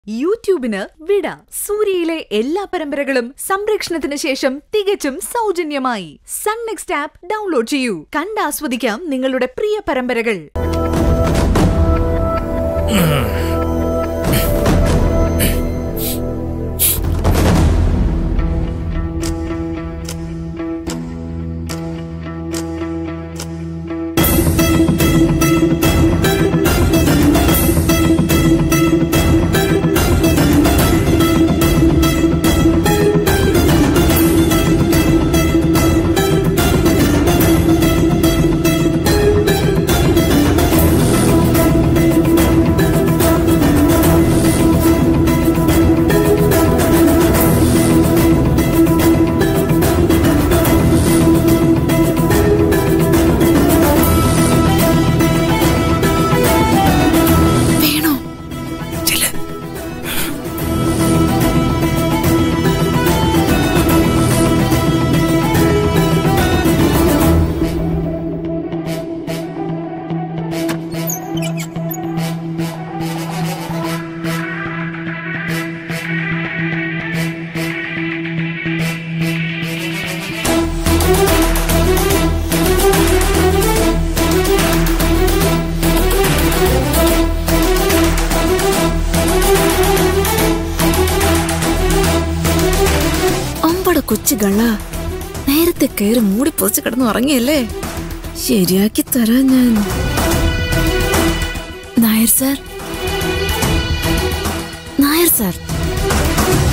യൂട്യൂബിന് വിട. സൂര്യയിലെ എല്ലാ പരമ്പരകളും സംരക്ഷണത്തിന് ശേഷം തികച്ചും സൗജന്യമായി സൺ നെക്സ്റ്റ് ആപ്പ് ഡൗൺലോഡ് ചെയ്യൂ. കണ്ടാസ്വദിക്കാം നിങ്ങളുടെ പ്രിയ പരമ്പരകൾ. കൊച്ചുകള നേരത്തെ കയറി മൂടി പൊതിച്ച് കിടന്ന് ഉറങ്ങിയല്ലേ? ശരിയാക്കി തരാം ഞാൻ. Nair sir, Nair sir.